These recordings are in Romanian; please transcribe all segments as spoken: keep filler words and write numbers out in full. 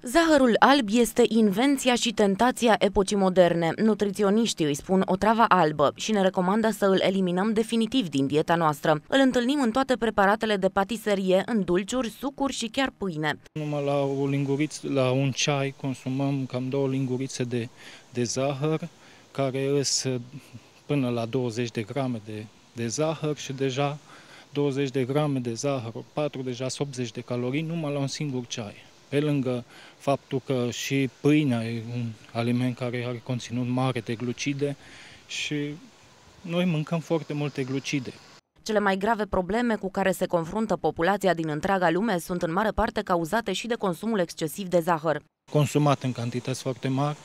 Zahărul alb este invenția și tentația epocii moderne. Nutriționiștii îi spun otrava albă și ne recomandă să îl eliminăm definitiv din dieta noastră. Îl întâlnim în toate preparatele de patiserie, în dulciuri, sucuri și chiar pâine. Numai la, o linguriță, la un ceai consumăm cam două lingurițe de, de zahăr, care îs până la douăzeci de grame de, de zahăr și deja douăzeci de grame de zahăr, patru deja optzeci de calorii numai la un singur ceai. Pe lângă faptul că și pâinea e un aliment care are conținut mare de glucide și noi mâncăm foarte multe glucide. Cele mai grave probleme cu care se confruntă populația din întreaga lume sunt în mare parte cauzate și de consumul excesiv de zahăr. Consumat în cantități foarte mari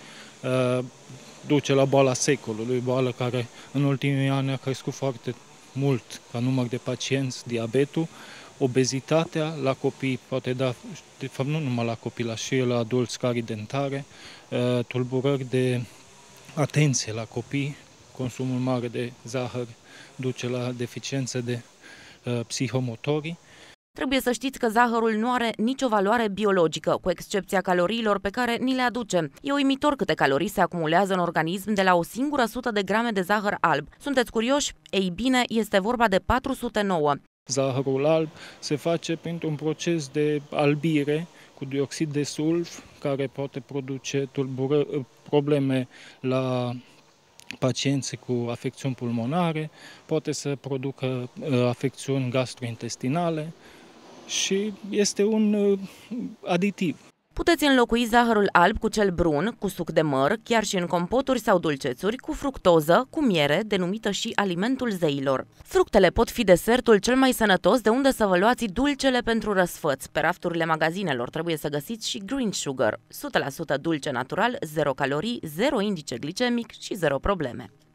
duce la boala secolului, boală care în ultimii ani a crescut foarte mult ca număr de pacienți, diabetul, obezitatea la copii, poate da, de fapt nu numai la copii, la și la adulți, carii dentare, tulburări de atenție la copii, consumul mare de zahăr duce la deficiențe de uh, psihomotorii. Trebuie să știți că zahărul nu are nicio valoare biologică, cu excepția caloriilor pe care ni le aduce. E uimitor câte calorii se acumulează în organism de la o singură sută de grame de zahăr alb. Sunteți curioși? Ei bine, este vorba de patru sute nouă. Zahărul alb se face printr-un proces de albire cu dioxid de sulf, care poate produce tulbură, probleme la pacienți cu afecțiuni pulmonare, poate să producă afecțiuni gastrointestinale și este un aditiv. Puteți înlocui zahărul alb cu cel brun, cu suc de măr, chiar și în compoturi sau dulcețuri, cu fructoză, cu miere, denumită și alimentul zeilor. Fructele pot fi desertul cel mai sănătos, de unde să vă luați dulcele pentru răsfăț. Pe rafturile magazinelor trebuie să găsiți și green sugar, o sută la sută dulce natural, zero calorii, zero indice glicemic și zero probleme.